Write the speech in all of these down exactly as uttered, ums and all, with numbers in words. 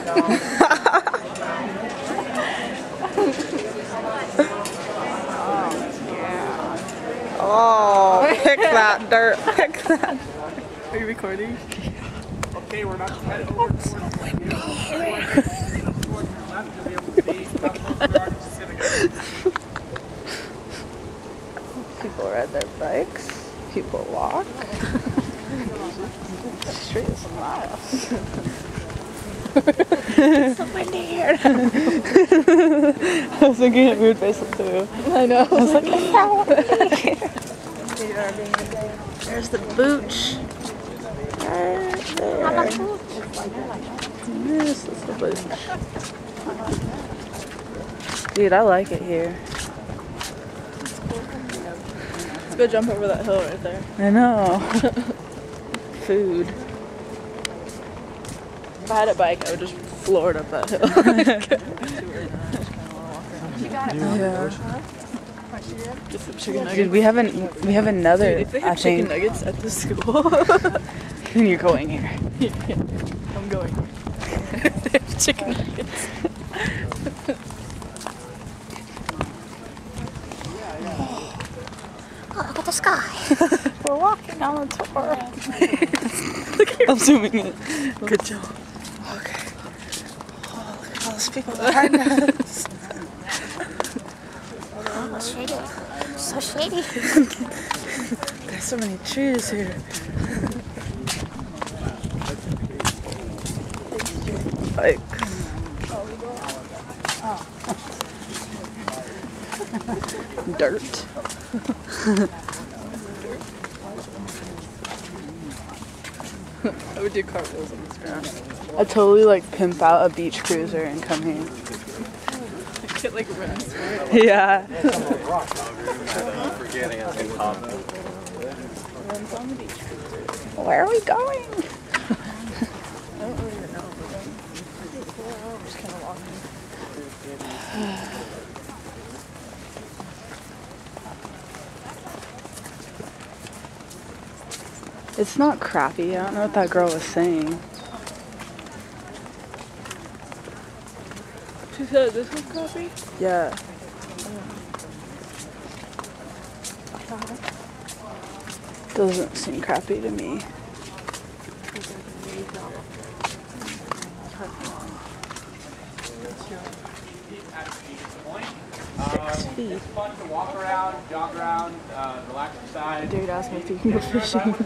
Oh, pick that dirt. Pick that. Are you recording? Okay, we're about to head over towards the left. You'll be able to see how close we are to Pacific. People ride their bikes. People walk. The street is nice. It's so windy here. I was thinking of weird faces too. I know. I was like, it's so windy here. There's the booch. Right there. This is the booch. Dude, I like it here. Let's go jump over that hill right there. I know. Food. If I had a bike, I would just floor it up that hill. Yeah. Get some chicken nuggets. Dude, we haven't. We have another. Dude, if they I have chicken think. nuggets at the school, Then you're going here. yeah, I'm going. They have chicken nuggets. Oh, look at the sky. We're walking on the tour. I'm zooming in. Good job. Okay. Oh, look at all those people behind us. Oh, shady. So shady. There's so many trees here. Bikes. Dirt. I would do cartwheels on this ground. I totally like pimp out a beach cruiser and come here. Get like rims. Yeah. Where are we going? I don't really even know. We're just kind of walking. It's not crappy. I don't know what that girl was saying. She said this was crappy? Yeah. Doesn't seem crappy to me. Six feet. It's fun to walk around, jog around, uh, relax your side. Dude asked me if you can go fishing. I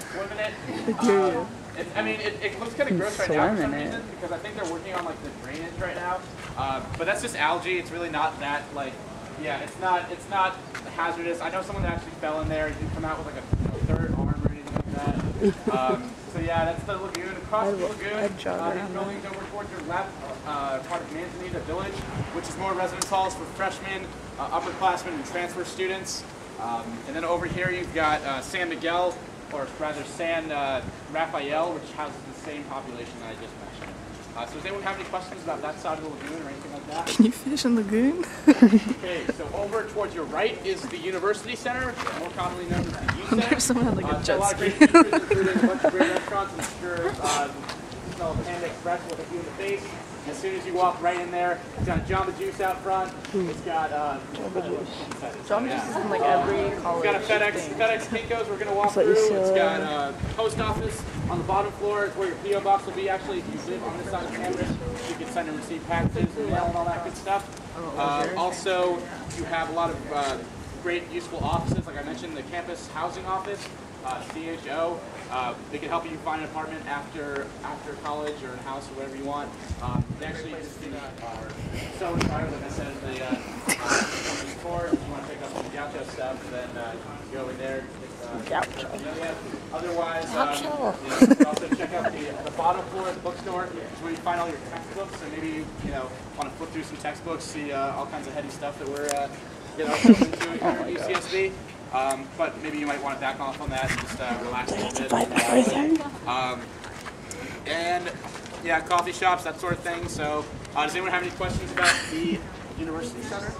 do you? It, I mean, it, it looks kind of gross right now for Swim some in it. reason because I think they're working on like the drainage right now. Uh, but that's just algae. It's really not that like, yeah, it's not it's not hazardous. I know someone that actually fell in there. He didn't come out with like a you know, third arm or anything like that. Um, so yeah, that's the lagoon. Across the lagoon, I'd jog uh, these around buildings over towards your left, uh, part of Manzanita Village, which is more residence halls for freshmen, uh, upperclassmen, and transfer students. Um, and then over here you've got uh, San Miguel, or rather San uh, Rafael, which houses the same population that I just mentioned. Uh, so does anyone have any questions about that side of the lagoon or anything like that? Can you fish in lagoon? Okay, so over towards your right is the University Center, more commonly known as the U Center. There's someone had like Uh, a so a jet lot of ski. great features, including a bunch of great restaurants. I'm sure uh, you smell Panda Express will hit you in the face. As soon as you walk right in there, it's got Jamba Juice out front. It's got uh, Jamba Juice. Jamba Juice is in like every college. It's got a FedEx, thing. FedEx Kinko's we're going to walk what you through. It's saw. got a post office on the bottom floor. It's where your P O box will be. Actually, if you live on this side of campus, you can send and receive packages and mail and all that good stuff. Uh, also, you have a lot of uh, great, useful offices. Like I mentioned, the campus housing office, uh, C H O. Uh, they can help you find an apartment after after college or a house or whatever you want. Um, they actually just uh, are so inspired, like I said, the uh, uh, company tour. If you want to pick up some gaucho stuff, then uh, you go over there. Uh, Gaucho. yeah. Otherwise, um, Gaucho. you, know, you can also check out the, the bottom floor of the bookstore, which is where you find all your textbooks. So maybe you, you know want to flip through some textbooks, see uh, all kinds of heady stuff that we're uh, getting ourselves into here at U C S B. Um, but maybe you might want to back off on that and just uh, relax a little bit. Buy everything. Um, and yeah, coffee shops, that sort of thing. So uh, does anyone have any questions about the University Center?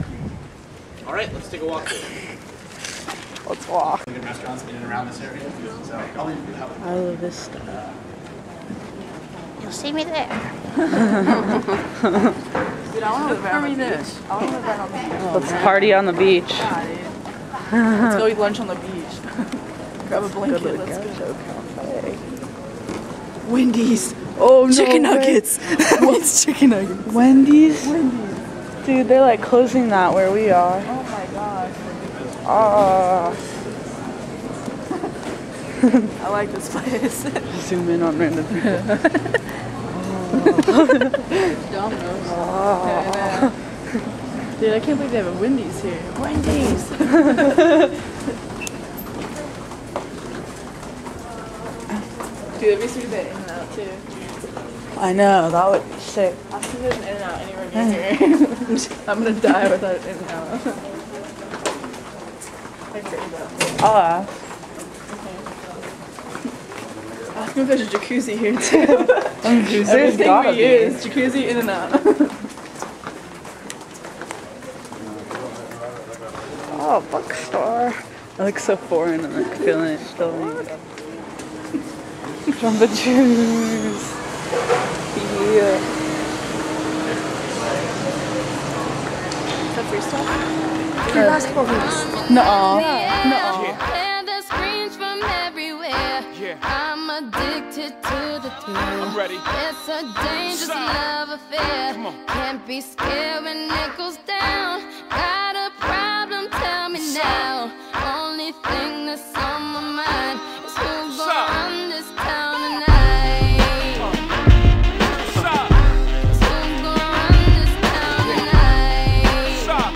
All right, let's take a walk through. Let's walk. Good restaurants in and around this area. So I'll leave you with that one. Isla Vista. You'll see me there. Dude, I want to live out on the beach. I want to live out on the beach. Let's party on the beach. Yeah, dude. Let's go eat lunch on the beach. Grab a blanket. Let's go. Wendy's. Oh no! Chicken way. nuggets. What's chicken nuggets? Wendy's? Wendy's. Dude, they're like closing that where we are. Oh my gosh. Ah. I like this place. Zoom in on random people. Domino's. Oh. Dude, I can't believe they have a Wendy's here. Wendy's! Dude, it'd be sweet to be In-N-Out too. I know, that would be sick. I see there's an In-N-Out anywhere near here. I'm gonna die without an In-N-Out. I'll ask. Ask me if there's a jacuzzi here too. There's Everything gotta we be. use, jacuzzi, In-N-Out. Oh, bookstore. I look so foreign and like feeling it still. Jumbo juice. Yeah. Is that free stuff? Free basketball hoops. Nuh-uh. And the screams from everywhere. I'm addicted to the thrill. I'm ready. It's a dangerous love affair. Can't be scared when it goes down. Got a problem? Tell me now. Only thing that's on my mind is who's gonna run this town tonight. Is who's gonna run this town tonight?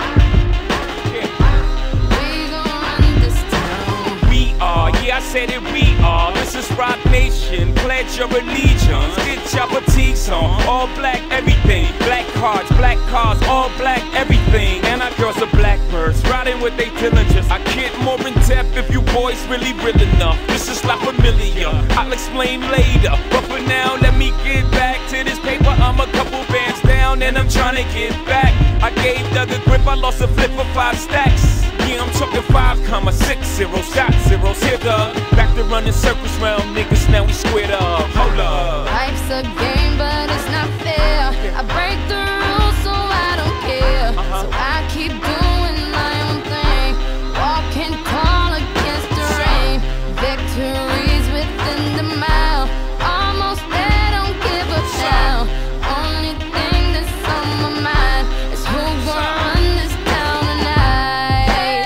We gonna run this town. We are, yeah, I said it, we are. This is Rock Nation, pledge your allegiance. Get your boutiques on, all black everything. Black cards, black cars, all black everything. And our girls are blackbirds, riding with they diligence. I get more in depth if you boys really real enough. This is La Familia, I'll explain later. But for now, let me get back to this paper. I'm a couple bands down and I'm trying to get back. I gave Doug a grip, I lost a flip for five stacks. Yeah, I'm talking five comma six zero shot zeros here, dog. Back to running circles round niggas, now we squared up. Hold up. Life's a game, but it's not fair. I break the rules, so I don't care. So I keep doing my own thing. Walking tall against the rain. Victories within the mile. Almost there, don't give up now. Only thing that's on my mind is who's gonna run this town tonight.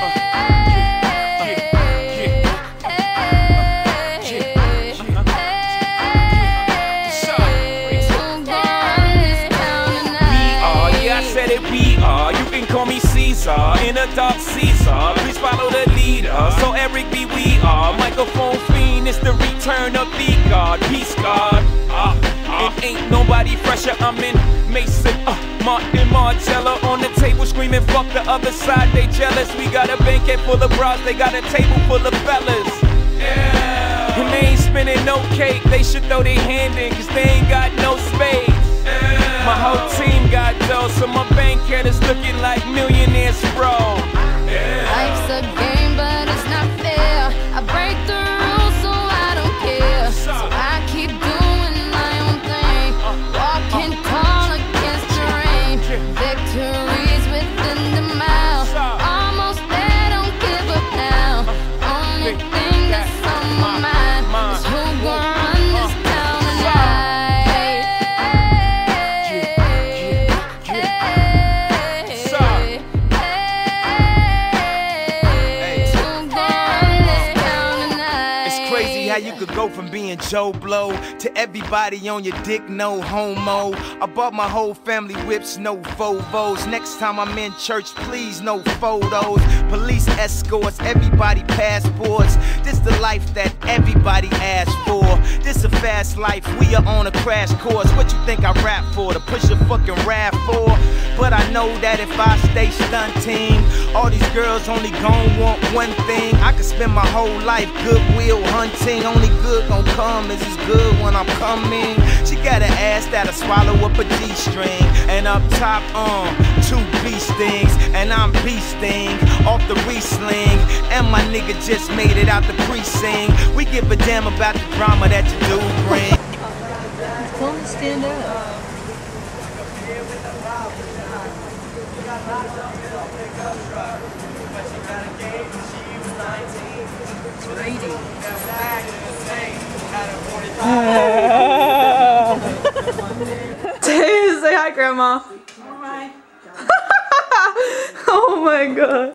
We are, you can call me Caesar, in a dark Caesar. Please follow the leader. So Eric B, we are. Microphone fiend, it's the return of the God. Peace God. Uh, uh, it ain't nobody fresher. I'm in Mason, uh, Martin Margiela on the table screaming, fuck the other side, they jealous. We got a banquet full of bras, they got a table full of fellas. Yeah. And they ain't spinning no cake, they should throw their hand in, cause they ain't got no spades. My whole team got dough, so my bank account is looking like millionaires, bro. Yeah. Life's a game, but it's not fair. I break the rules, so I don't care. So I keep doing my own thing. Walking tall against the rain. Victories within the mile. Almost there, don't give up now. Only thing that's on my mind is who's gonna run this town tonight. How you could go from being Joe Blow to everybody on your dick, no homo. I bought my whole family whips, no Vovos. Next time I'm in church, please, no photos. Police escorts, everybody passports. This the life that everybody asks for. This a fast life, we are on a crash course. What you think I rap for? To push a fucking rap for? But I know that if I stay stunting, all these girls only gon' want one thing. I could spend my whole life goodwill hunting. Only good gon' come is as good when I'm coming. She got an ass that'll swallow up a G-string. And up top, um, two beast things. And I'm beasting off the re-sling. And my nigga just made it out the precinct. We give a damn about the drama that you do bring. Tell them to stand up. Say hi, Grandma. Oh my god.